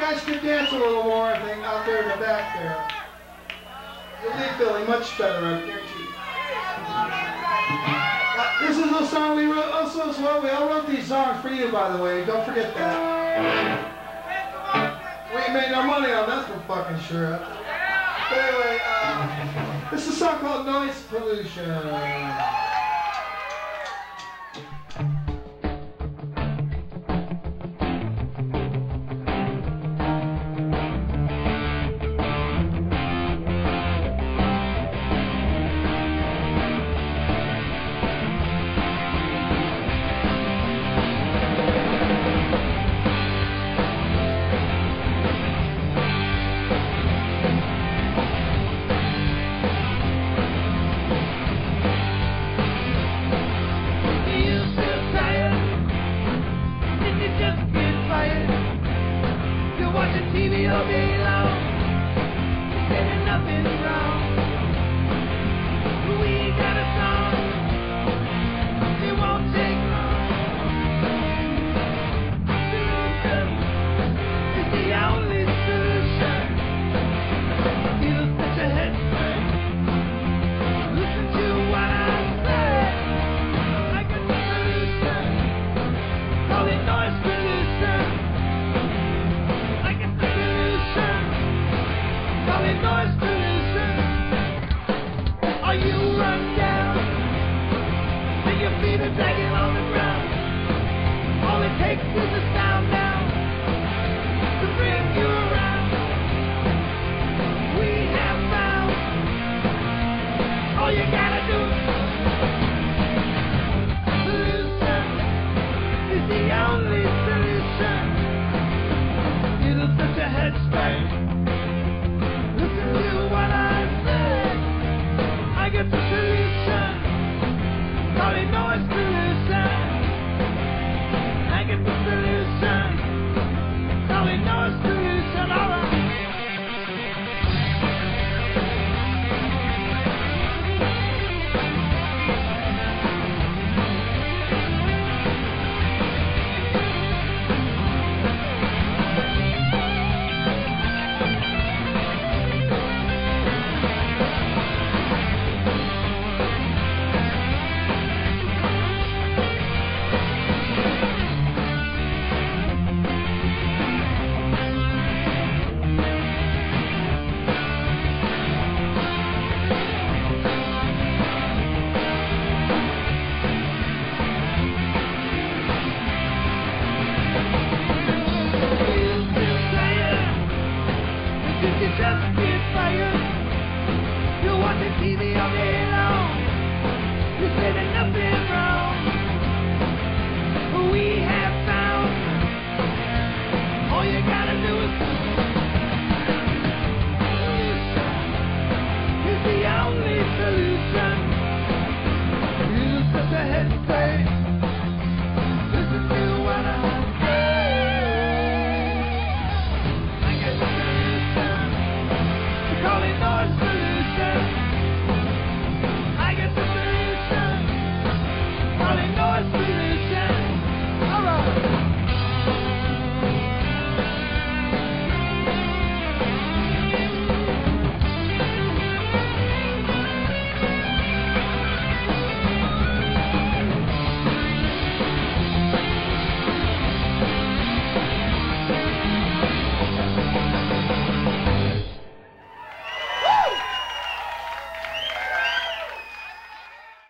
guys could dance a little more, I think, out there in the back there. You'll be feeling much better, I guarantee you. This is a song we wrote also as well. We all wrote these songs for you, by the way. Don't forget that. We ain't made no money on that for fucking sure. But anyway, this is a song called Noise Pollution. We have